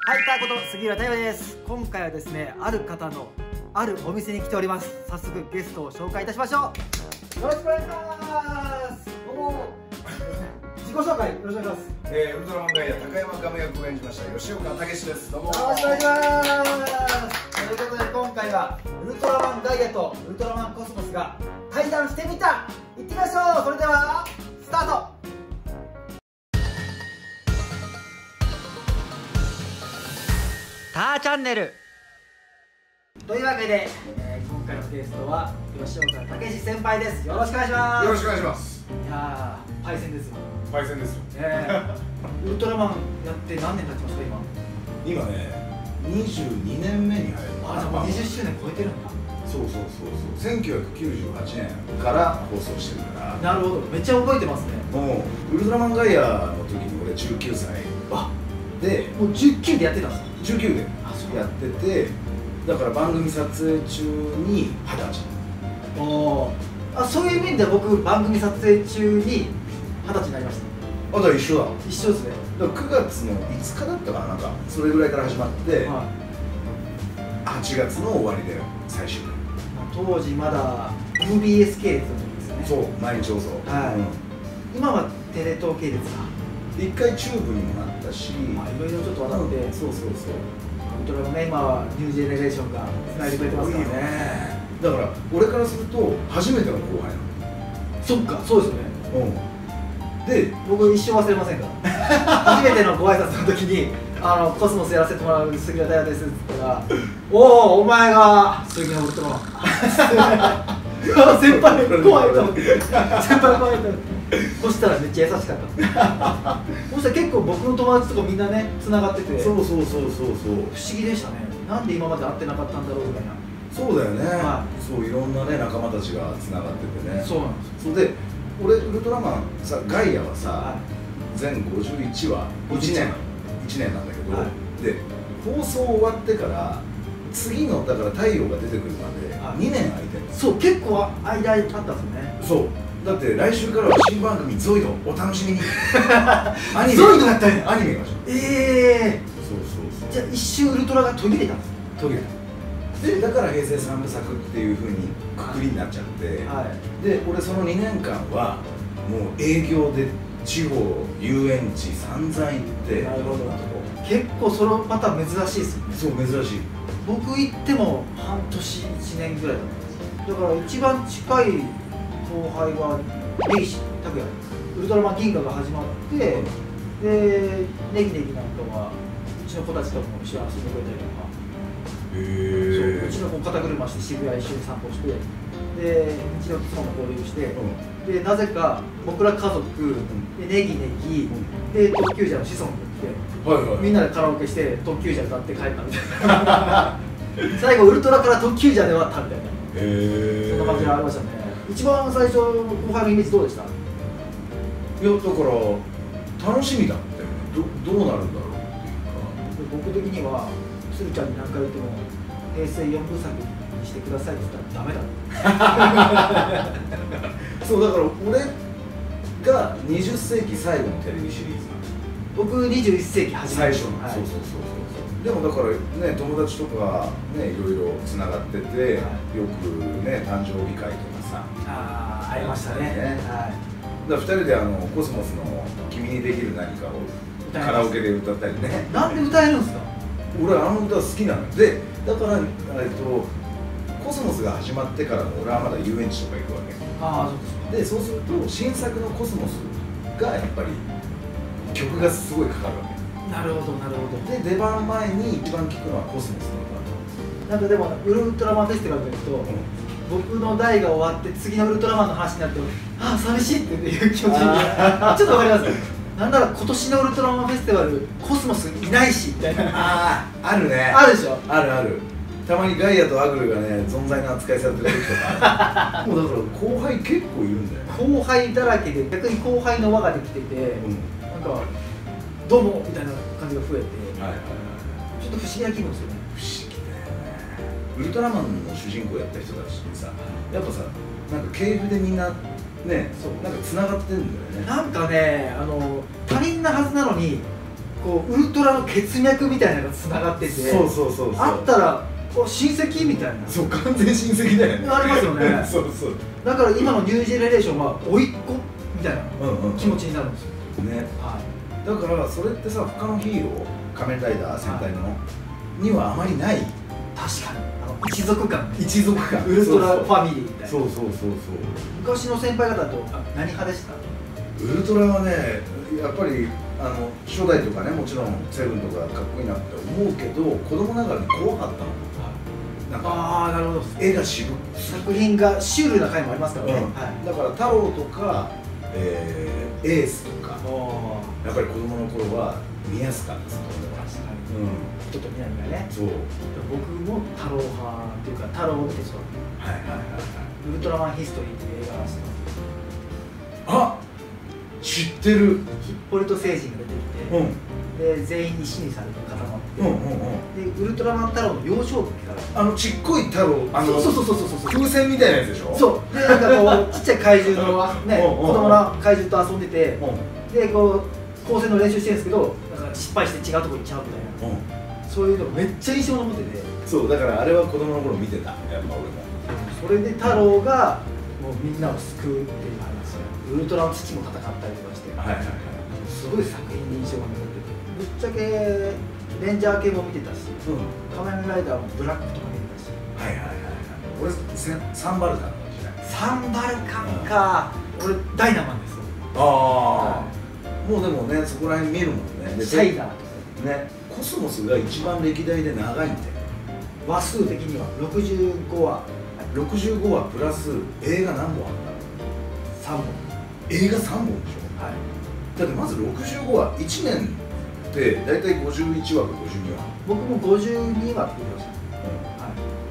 はい、タコと杉浦太陽です。今回はですね、ある方のあるお店に来ております。早速ゲストを紹介いたしましょう。よろしくお願いします。どうも。自己紹介よろしくお願いします。 ウルトラマンガイア高山ガム役を演じました吉岡武史です。どうも。 よろしくお願いします。ということで今回はウルトラマンガイアとウルトラマンコスモスが対談してみた。行ってみましょう。それではスタート。ターチャンネルというわけで、今回のゲストは吉岡武史先輩です。よろしくお願いします。 よろしくお願いします。 いやー、パイセンですよ。 パイセンですよ。 ウルトラマンやって何年経ちますか今ね、22年目に入る。 あ、じゃあもう20周年超えてるんだ。 そう1998年から放送してるから。 なるほど、めっちゃ覚えてますね。 もうウルトラマンガイアの時に俺19歳で、 もう19でやってたんですか。 19でやってて、だから番組撮影中に20歳。 あ、そういう意味では僕番組撮影中に20歳になりました。 あとは一緒だ。 一緒ですね。 だから9月の5日だったかな、なんかそれぐらいから始まって、 はい、 8月の終わりだよ、最終回。 当時まだ MBS 系列の時ですよね。 そう、毎日放送。 はい、今はテレ東系列か。 一回チューブにもなったし、 いろいろちょっと渡って、 そうそうそう。 ウルトラもね、今はニュージェネレーションがつないでくれてますからね。 だから俺からすると初めての後輩なの。そっか、そうですよね。 で、 僕一生忘れませんから初めてのご挨拶の時にコスモスやらせてもらう杉浦太陽ですって言ったら「おお、お前が杉のウルトラマン」先輩怖いと思って先輩怖いと思ってそしたらめっちゃ優しかったそしたら結構僕の友達とかみんなね繋がってて、 そう不思議でしたね。なんで今まで会ってなかったんだろうみたいな。 そうだよね、そういろんなね仲間たちが繋がっててね。 そうなんです。 それで俺ウルトラマンさ、ガイアはさ、全51話1年なんだけど、で放送終わってから次のだから太陽が出てくるまで2年空いてる。 そう、結構間あったんですよね。 そうだって来週からは新番組ゾイドお楽しみにアニメゾイドだったんや。 アニメがそうじゃあ一瞬ウルトラが途切れたんです。 途切れた。でだから平成三部作っていうふうにくくりになっちゃって、で俺その2年間はもう営業で地方遊園地散々行って。 なるほど。結構そのパターン珍しいですよね。 そう珍しい。 僕行っても半年1年ぐらいだったんです。だから一番近い後輩は根岸拓也、ウルトラマン銀河が始まって、でネギネギなんかはうちの子たちとも一緒に遊んでくれたりとか。うちの子肩車して渋谷一緒に散歩して、でうちの妻も合流して、でなぜか僕ら家族でネギネギで特急ジャーの子孫が来て、みんなでカラオケして特急ジャー歌って帰ったみたいな最後ウルトラから特急ジャーで終わったみたいな、そんな感じがありましたね。一番最初後輩のイメージどうでした？ いやだから楽しみだったよね。どうなるんだろうっていうか。 僕的には鶴ちゃんに何回言っても平成4部作にしてくださいって言ったらダメだそうだから俺が20世紀最後のテレビシリーズなの。 僕21世紀初め最初の、そうでもだからね友達とかねいろいろつながってて、よくね誕生日会とかさありましたね。 だから2人でコスモスの「君にできる何か」をカラオケで歌ったりね。 なんで歌えるんですか？ 俺あの歌好きなので、だからコスモスが始まってからも俺はまだ遊園地とか行くわけで、そうすると新作のコスモスがやっぱり曲がすごいかかるわけ。 なるほどなるほど。 で出番前に一番聴くのはコスモスの歌。なんかでもウルトラマンフェスティバルで行くと、僕の代が終わって次のウルトラマンの話になってもああ寂しいっていう気持ちにちょっとわかります。なんなら今年のウルトラマンフェスティバルコスモスいないしみたいな。 あるね。 あるでしょ。 ある。たまにガイアとアグルがね存在の扱いされてる時とかもうだから後輩結構いるんだよ。 後輩だらけで逆に後輩の輪ができてて、なんかどうもみたいな感じが増えて、ちょっと不思議な気分ですよね。 不思議だよね。ウルトラマンの主人公やった人たちってさ、やっぱさなんか系譜でみんなね、なんかつながってるんだよね。 なんかね他人なはずなのにこうウルトラの血脈みたいなのがつながってて、 そうあったら親戚みたいな、 そう完全親戚だよね、 ありますよねそうそう、 だから今のニュージェネレーションは甥っ子みたいな気持ちになるんですよね。 はい、 だからそれってさ、他のヒーロー、仮面ライダー戦隊のにはあまりない。 確かに一族感、ウルトラファミリーみたいな。 そう昔の先輩方と何派でした？ ウルトラはね、やっぱり初代とかね、もちろんセブンとかかっこいいなって思うけど、子供ながらに怖かったの。なんかなるほど、絵が渋く、 作品がシュールな回もありますからね。 だから太郎とかエースとか、やっぱり子供の頃は見やすかったです。 確かに、ちょっと南がね。そう、僕も太郎派っていうか、太郎を見てそう。ウルトラマンヒストリーっていう映画が知ってます。 あ、知ってる。 ヒッポリト星人が出てきて、で全員に死にされて固まって、でウルトラマン太郎の幼少期からちっこい太郎、 そう風船みたいなやつでしょ。 そうで、なんかこうちっちゃい怪獣のね、子供の怪獣と遊んでて、でこう光線の練習してるんですけど、なんか失敗して違うとこ行っちゃうみたいな、そういうのめっちゃ印象に残ってて。 そうだから、あれは子供の頃見てた、やっぱ俺も。 それで太郎がもうみんなを救うっていう話、ウルトラの父も戦ったりとかして、すごい作品に印象が残ってて、ぶっちゃけレンジャー系も見てたし、仮面ライダーもブラックとか見てたし。俺サンバルカンの時代。サンバルカンか。俺ダイナマンです。 ああ、もうでもね、そこら辺見るもんね。 シャイダーとかね。コスモスが一番歴代で長いんだよ。 話数的には65話。 65話プラス映画何本あった？3本。映画3本でしょ。だってまず65話、1年って大体51話か52話。僕も52話って言いました。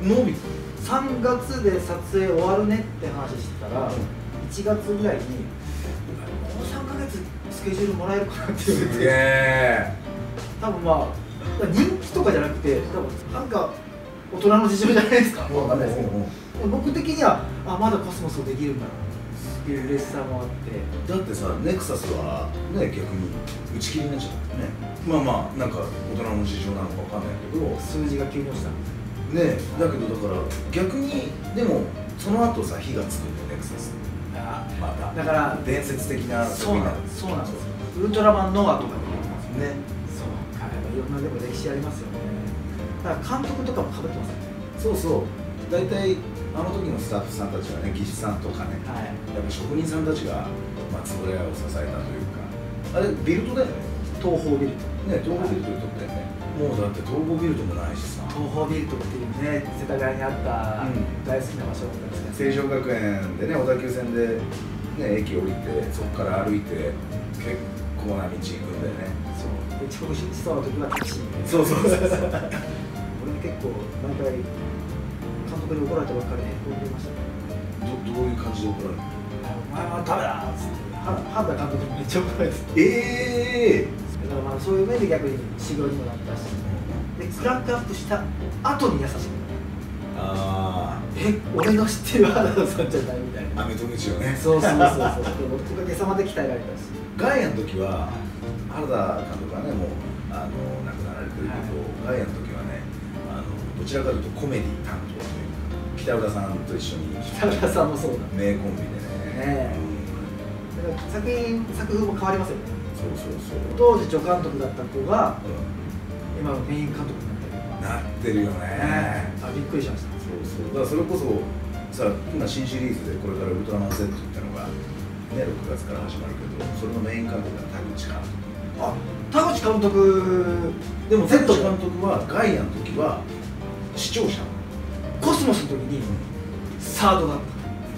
伸びて 3月で撮影終わるねって話してたら、1月ぐらいにもう3ヶ月スケジュールもらえるかなって言われて。 すげえ。 多分まあ人気とかじゃなくて、多分なんか大人の事情じゃないですか。分かんないですけど、僕的にはまだコスモスをできるんだっていう嬉しさもあって。 だってさ、ネクサスはね、逆に打ち切りになっちゃったね。まあなんか大人の事情なのか分かんないけど、 数字が急に落ちたね。だけどだから逆に、でもその後さ、火がつくんだよ、ネクサス。まただから伝説的な作品なんです。 そうなんですよ。ウルトラマンノアとかでもますね。そう、いろんなでも歴史ありますよね。だから監督とかも被ってますよね。 そうそう、大体あの時のスタッフさんたちはね、技師さんとかね、やっぱ職人さんたちが円谷を支えたというか、あれビルトだよね。 東宝ビルトね、東宝ビルトで撮ったよね。もうだって東宝ビルトもないしさ。 東宝ビルトっていうね、世田谷にあった大好きな場所だったんですね。 成城学園でね、小田急線でね、駅降りて、そこから歩いて結構な道行くんだよね。 そうで、遅刻しそうな時はタクシーで。 そう俺結構毎回監督に怒られたばっかりで怒りましたね。 どういう感じで怒られるの？ お前はダメだっつって、半田監督にめっちゃ怒られて。だからそういう面で逆に修行にもなったし、でクランクアップした後に優しくなる。俺の知ってる原田さんじゃないみたいな。 アメとムチをね。 そう。おかげさまで鍛えられたし。 ガイアの時は原田監督はね、もう亡くなられてるけど、ガイアの時はね、どちらかというとコメディ担当というか、北浦さんと一緒に。 北浦さんもそうだ。 名コンビでね。 だから作風も変わりますよね。 そう当時助監督だった子が今のメイン監督になったりとか。なってるよね。 びっくりしました。 そうだからそれこそさ、今新シリーズでこれからウルトラマン Z っていうのがね、6月から始まるけど、それのメイン監督が田口監督。 田口監督。 でも田口監督はガイアの時は視聴者。 コスモスの時にサードだった。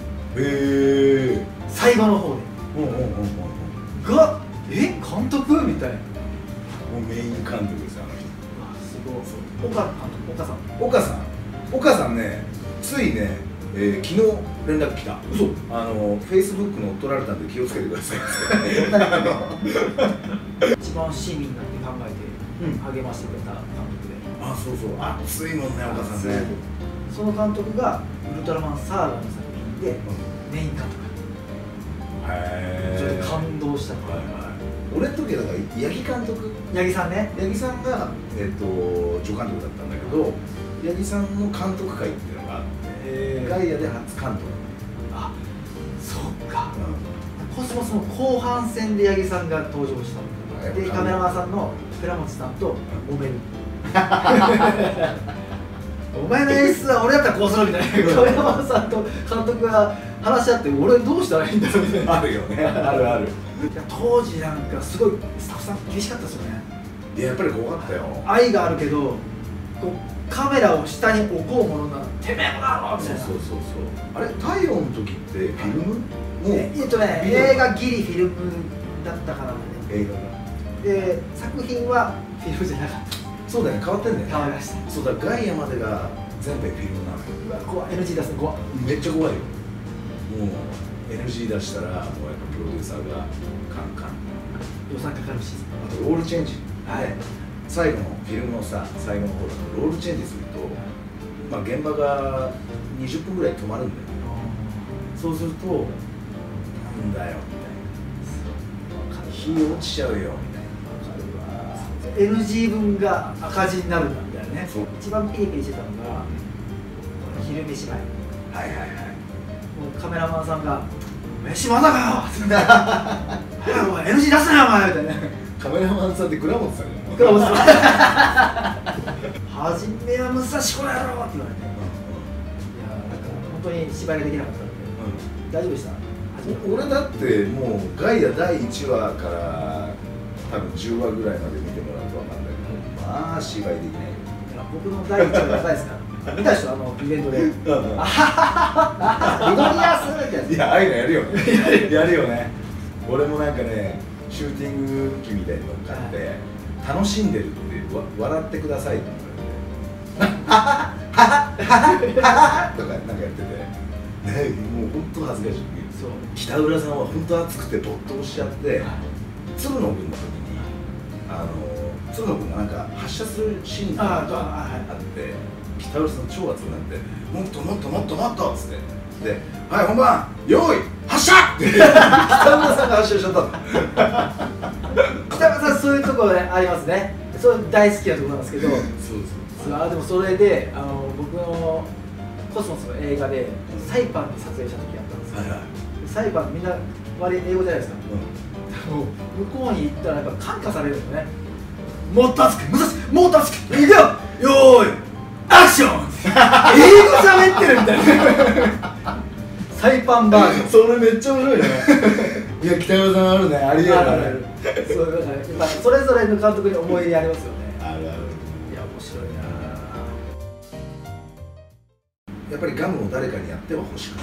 最後の方でが監督みたいな。 もうメイン監督ですよ、あの人。 すごい。岡さんね、ついね、昨日連絡来た。嘘。Facebook 乗っ取られたんで気をつけてください。 一番親身になって考えて励ましてくれた監督で。 そう、熱いもんね、岡さんね。 その監督がウルトラマンサーガの作品でメイン監督。それで感動したから。 俺の時はだから八木監督、 八木さんね、 八木さんが、助監督だったんだけど、八木さんの監督会っていうのがあって、ガイアで初監督。 あ、そっか、コスモスの後半戦で八木さんが登場したので、カメラマンさんの倉持さんと揉めるお前の演出は俺だったらこうするみたいな、カメラマンさんと監督が話し合って、俺どうしたらいいんだろうみたいな。 あるよね、あるある。 当時なんかすごいスタッフさん厳しかったですよね。 いや、やっぱり怖かったよ。 愛があるけど、こうカメラを下に置こうものならてめえもだろみたいな。 そうあれ、太陽の時ってフィルム？もう映画ギリフィルムだったからね。 映画がで、作品はフィルムじゃなかった。 そうだよね、変わってんだよね。 変わりました。 そうだ、ガイアまでが全部フィルムなのよ。 うわ、怖い。 NG 出すの怖い。 めっちゃ怖いよ。もう NG 出したら、もうやっぱプロデューサーがカンカン。 予算かかるし。 あとロールチェンジ、 はい、 最後のフィルムのさ、最後の方だとロールチェンジすると、まあ、現場が20分ぐらい止まるんだよ。そうすると、なんだよみたいな、火落ちちゃうよみたいな。 NG 分が赤字になるんだみたいなね。一番ピリピリしてたのが昼飯前。 はいはいはい。 もうカメラマンさんが「飯まだかよ!」おい NG 出すなよお前みたいな。 カメラマンさんって倉本さんが倉本さん初めは武蔵小野やろって言われて、いやなんか本当に芝居ができなかったんで、大丈夫でした？ 俺だってもうガイア第1話から多分10話ぐらいまで見てもらうと分かんないけど、まあ芝居できないよ。 僕の第1話やばいですから見たでしょ、あのイベントで「あはははリドリアス」ってやつ。 いや、ああいうのやるよねやるよね。俺もなんかね、シューティング機みたいに乗っかって楽しんでるって笑ってくださいって言われて「ははははとかなんかやってて、ね、もう本当恥ずかしい。 そう、 北浦さんは本当熱くて没頭しちゃって、鶴野君の時に鶴野君がなんか発射するシーンがあって、北浦さん超熱くなって「もっともっともっともっと」っつってで「はい本番用意発射!」って北浦さんが発射しちゃったの。 北村さんそういうところありますね。それ大好きなところなんですけど、 そうです。 でもそれで僕のコスモスの映画でサイパンで撮影した時あったんですよ。 はいはい、 サイパンみんな割り英語じゃないですか。もう向こうに行ったらやっぱ感化されるんですよね。もっと熱く、もっと熱く、いくよ、よーい、アクション。英語喋ってるみたいな。サイパンバージョン。 それめっちゃ面白いね。いや、北山さんあるね、ありえるある。 そうだからやっぱそれぞれの監督に思い入れありますよね。 あるある。いや、面白いな。やっぱりガムを誰かにやっては欲しくない。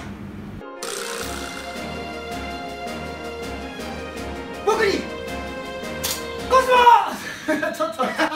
僕にコスモちょっと